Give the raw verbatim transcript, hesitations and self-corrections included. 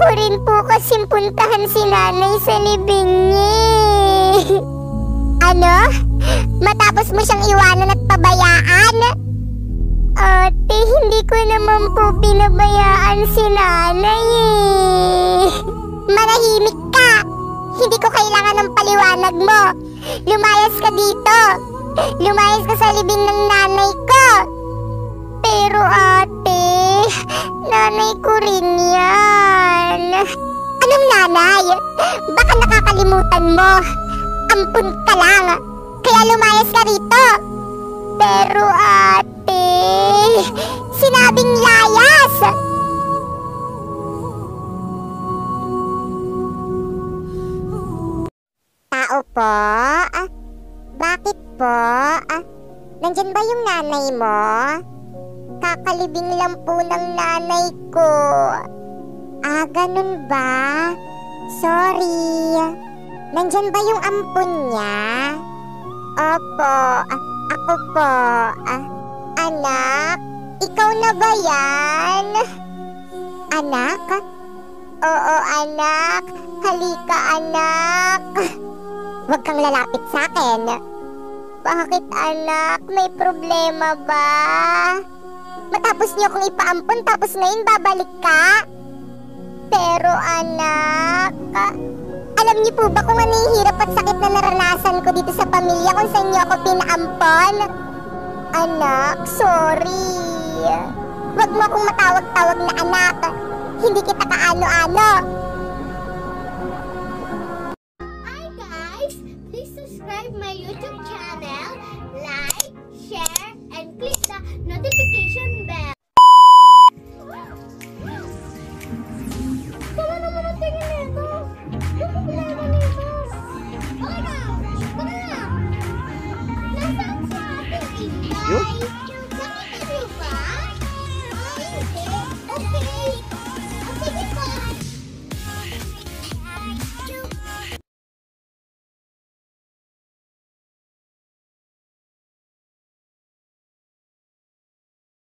ko rin po kasing puntahan si nanay sa libing niya. Ano? Matapos mo siyang iwanan at pabayaan? Ate, hindi ko naman po pinabayaan si nanay eh. Manahimik ka! Hindi ko kailangan ng paliwanag mo. Lumayas ka dito. Lumayas ka sa libing ng nanay ko. Pero ate, nanay ko rin yan. Anong nanay? Baka nakakalimutan mo. Ampun ka lang. Kaya lumayas ka rito. Pero ate, sinabing layas. Tao po? Ah, bakit po? Ah, nandyan ba yung nanay mo? Kakalibing lang po ng nanay ko. Ah, ganun ba? Sorry. Nandyan ba yung ampun niya? Opo, ah, ako po. Ah, anak, ikaw na ba yan? Anak? Oo, anak. Halika, anak. Huwag kang lalapit sa akin. Bakit, anak? May problema ba? Matapos niyo akong ipaampon, tapos ngayon babalik ka? Pero, anak, alam niyo po ba kung ano yung hirap at sakit na naranasan ko dito sa pamilya kung saan niyo ako pinaampon? Anak, sorry. Huwag mo akong matawag-tawag na anak. Hindi kita kaano-ano. Hi guys! Please subscribe my YouTube channel, like, share, and click the notification bell. Tama naman ang tingin nito. Ano problema nito? Okay na! Tara na! Nasaan si ating Inday? Nakita niyo ba? Ah, hindi. Okay.